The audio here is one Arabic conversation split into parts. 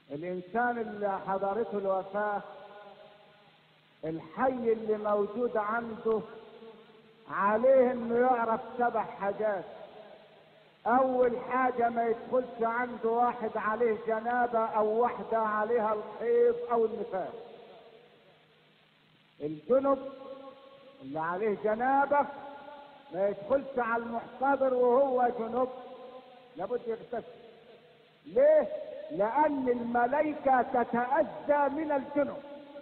الانسان اللي حضرته الوفاة، الحي اللي موجود عنده عليه انه يعرف 7 حاجات. اول حاجة ما يدخلش عنده واحد عليه جنابة او واحدة عليها الحيض او النفاس. الجنب اللي عليه جنابة ما يدخلش على المحتضر وهو جنب، لابد يغتسل. ليه؟ لان الملائكة تتأذى من الجنب.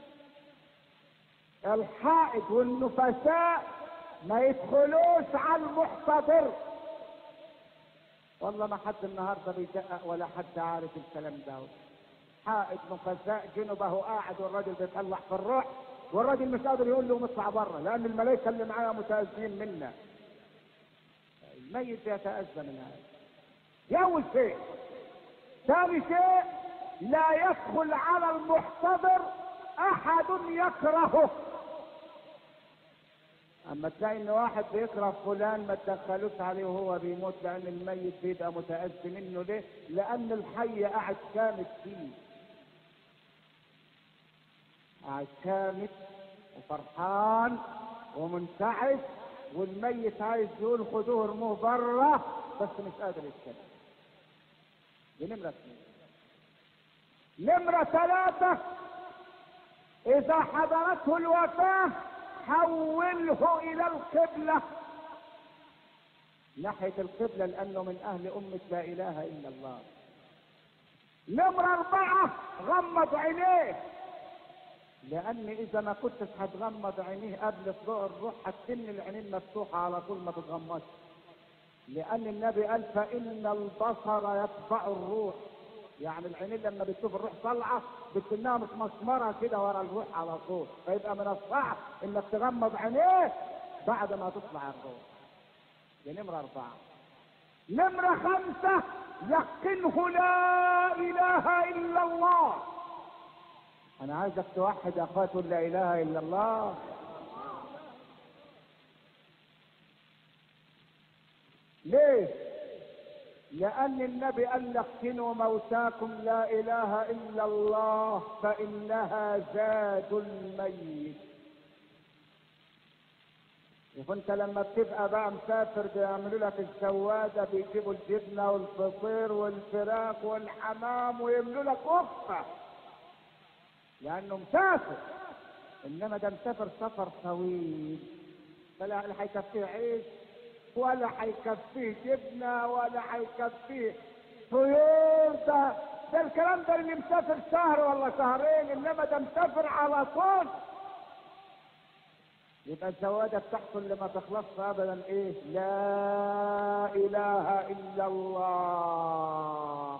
الحائض والنفساء ما يدخلوش على المحتضر. والله ما حد النهارده بيدقق ولا حد عارف الكلام ده. حائض نفساء جنبه قاعد والراجل بيطلع في الروح، والراجل مش قادر يقول له اطلع بره، لان الملائكه اللي معاه متأذين منا. الميت يتأذى من هذا. دي اول شيء. ثاني شيء، لا يدخل على المحتضر احد يكرهه. اما تلاقي ان واحد بيكره فلان ما تدخلوش عليه وهو بيموت، لان الميت بيبقى متأذي منه. ليه؟ لان الحي قاعد كامت فيه، قاعد كامت وفرحان ومنتعش، والميت عايز يقول خدوه ارموه بره بس مش قادر يتكلم. دي نمرة 2. نمرة 3، اذا حضرته الوفاة حوله الى القبلة، ناحية القبلة، لانه من اهل امة لا اله الا الله. نمرة 4، غمض عينيه، لان اذا ما كنتش هتغمض عينيه قبل طلوع الروح هتسن العينين مفتوحة على طول ما تتغمضش، لان النبي قال فان البصر يتبع الروح. يعني العينين لما بتشوف الروح طالعه بتكونها متمسمره كده ورا الروح على طول، فيبقى من الصعب انك تغمض عينيه بعد ما تطلع الروح. دي نمرة 4. نمرة 5، يقنه لا اله الا الله. انا عايزك توحد يا اخوات تقول لا اله الا الله. ليه؟ لأن النبي قال لقنوا موتاكم لا إله إلا الله فإنها زاد الميت. وانت لما بتبقى بقى مسافر بيعملوا لك السوادة، بيجيبوا الجبنة والفطير والفراخ والحمام ويملوا لك وقفة لأنه مسافر. إنما ده مسافر سفر طويل، فلا هيكفيه عيش ولا هيكفيه جبنه ولا هيكفيه طيور. ده الكلام ده اللي مسافر شهر ولا شهرين، انما ده مسافر على طول. يبقى الزواده بتاعته اللي ما تخلصش ابدا ايه؟ لا اله الا الله.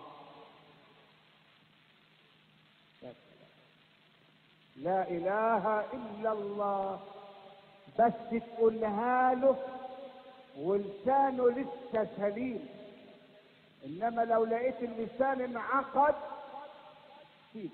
لا اله الا الله، بس تقولها له ولسانه لسه سليم. انما لو لقيت اللسان انعقد سيبه.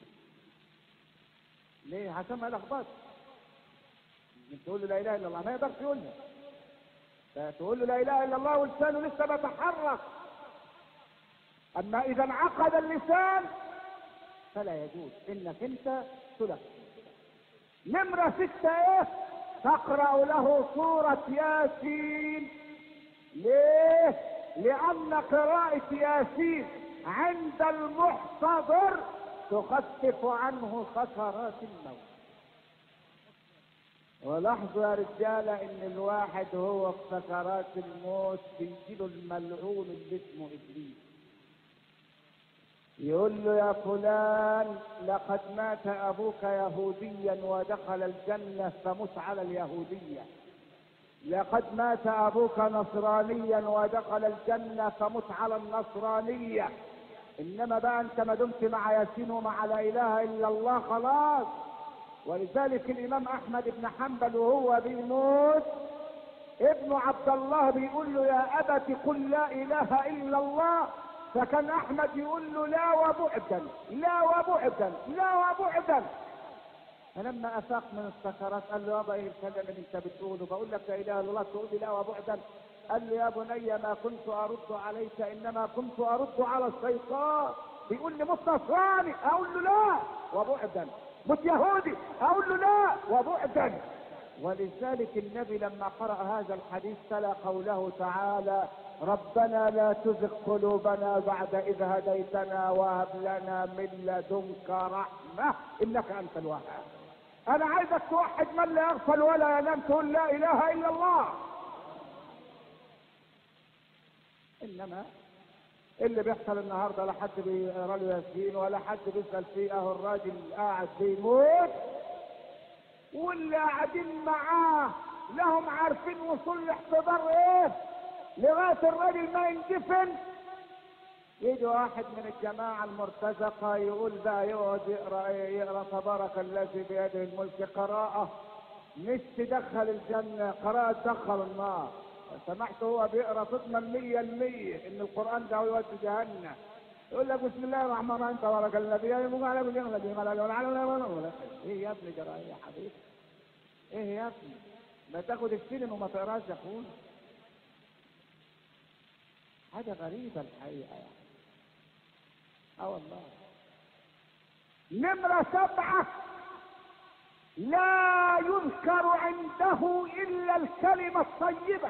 ليه؟ عشان ما يلخبطش. تقول له لا اله الا الله ما يقدرش يقولها، تقول له لا اله الا الله ولسانه لسه بيتحرك. اما اذا انعقد اللسان فلا يجوز انك انت تلقي. نمرة 6 ايه؟ تقرأ له سورة ياسين. ليه؟ لأن قراءة ياسين عند المحتضر تخفف عنه سكرات الموت. ولاحظوا يا رجالة ان الواحد هو في سكرات الموت بيجيله الملعون اللي اسمه ابليس، يقول له يا فلان لقد مات ابوك يهوديا ودخل الجنة فمت على اليهودية، لقد مات ابوك نصرانيا ودخل الجنة فمت على النصرانية. انما بقى انت ما دمت مع ياسين ومع لا اله الا الله خلاص. ولذلك الامام احمد بن حنبل وهو بيموت ابن عبد الله بيقول له يا ابت قل لا اله الا الله، فكان احمد يقول له لا وبعدا لا وبعدا لا وبعدا. فلما افاق من السكرات قال له يابا ايه الكلام اللي انت بتقوله؟ بقول لك لا اله الا الله تقول لي لا وبعدا؟ قال له يا بني ما كنت ارد عليك انما كنت ارد على الشيطان. بيقول لي موت نصراني، اقول له لا وبعدا. موت يهودي، اقول له لا وبعدا. ولذلك النبي لما قرأ هذا الحديث تلا قوله تعالى: ربنا لا تزغ قلوبنا بعد إذ هديتنا وهب لنا من لدنك رحمة إنك أنت الوهاب. أنا عايزك توحد من لا يغفل ولا ينام، تقول لا إله إلا الله. إنما اللي بيحصل النهارده لا حد بيقرا له ياسين ولا حد بيسأل فيه، أهو الراجل قاعد بيموت واللي قاعدين معاه لهم عارفين وصول الاحتضار ايه لغايه الراجل ما يندفن. يجي واحد من الجماعه المرتزقه يقول بقى يقعد يقرا تبارك الذي بيده الملك قراءه مش تدخل الجنه، قراءه تدخل النار. سمعت هو بيقرا تضمن 100% ان القران ده يودي جهنم. يقول لك بسم الله الرحمن الرحيم تبارك الذي يملك على كل شيء. ايه يا ابني جرى يا حبيبي؟ ايه يا ابني؟ ما تاخد السلم وما تقراش يا اخويا. حاجه غريبه الحقيقه يعني. والله. نمرة 7: لا يذكر عنده الا الكلمه الطيبه.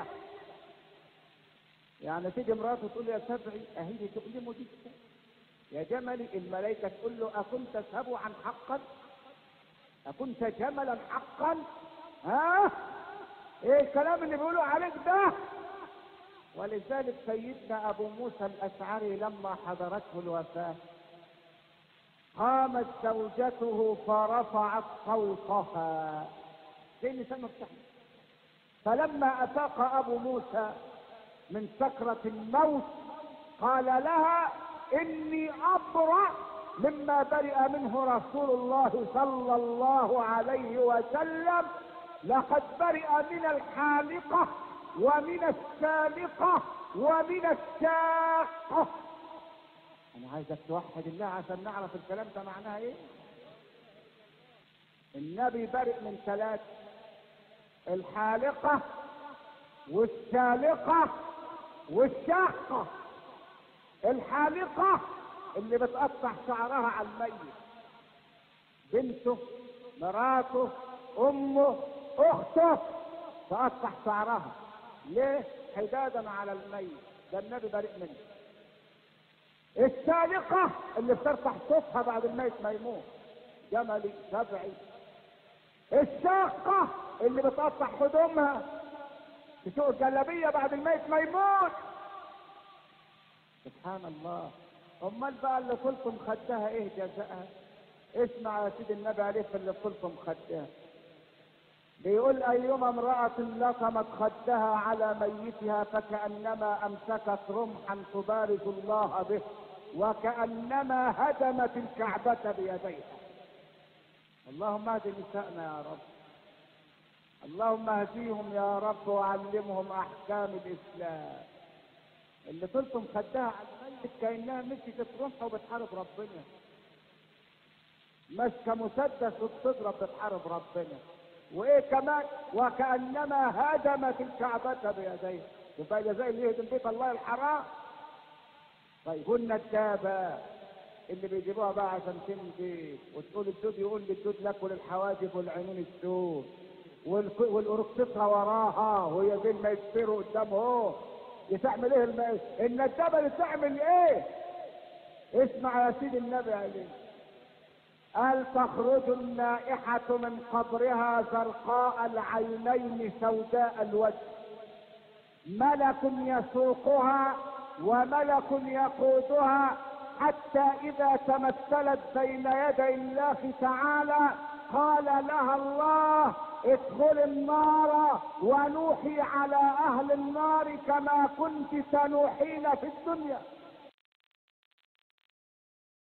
يعني تيجي مراته تقول يا سبعي اهي تؤلمه جدا يا جملي، الملائكه تقول له اكنت سبعا حقا؟ اكنت جملا حقا؟ ها؟ ايه الكلام اللي بيقولوا عليك ده؟ ولذلك سيدنا ابو موسى الاشعري لما حضرته الوفاه قامت زوجته فرفعت صوتها زي اللسان مفتوح. فلما افاق ابو موسى من سكرة الموت قال لها: اني ابرأ مما برئ منه رسول الله صلى الله عليه وسلم، لقد برئ من الحالقة ومن السالقة ومن الشاقة. انا عايزك توحد الله عشان نعرف الكلام ده معناه ايه. النبي برئ من 3: الحالقة والسالقة والشاقة. الحالقة اللي بتقطع شعرها على الميت، بنته، مراته، امه، اخته، تقطع شعرها ليه؟ حدادا على الميت، ده النبي بريء منه. السالقة اللي بترفع صوتها بعد الميت ما يموت، جملي سبعي. الشاقة اللي بتقطع هدومها، تسوق الجلابية بعد الميت ما يموت. سبحان الله. امال بقى اللي قلتم خدها ايه جزاءها؟ اسمع يا سيدي النبي عليه في اللي قلتم خدها. بيقول: ايما امرأة لطمت خدها على ميتها فكأنما امسكت رمحا تبارز الله به وكأنما هدمت الكعبة بيديها. اللهم اهد نسائنا يا رب، اللهم اهديهم يا رب وعلمهم احكام الاسلام. اللي طلتم خدها على الميت كأنها مسكت رمحة وبتحارب ربنا، ماسكه مسدس وبتضرب بتحارب ربنا. وايه كمان؟ وكأنما هدمت الكعبة بيديها. يبقى زي اللي يهدم بيت الله الحرام. طيب والندابة اللي بيجيبوها بقى عشان تنجي وتقول الدود، يقول للدود لك وللحواجب والعينين السود والأرقصة وراها وهي دي ما يكسروا قدامه اهو. تعمل ايه الندابة اللي تعمل ايه؟ اسمع يا سيدي النبي عليه قال: تخرج النائحة من قبرها زرقاء العينين سوداء الوجه، ملك يسوقها وملك يقودها، حتى إذا تمثلت بين يدي الله تعالى قال لها الله: ادخل النار ونوحي على أهل النار كما كنت تنوحين في الدنيا.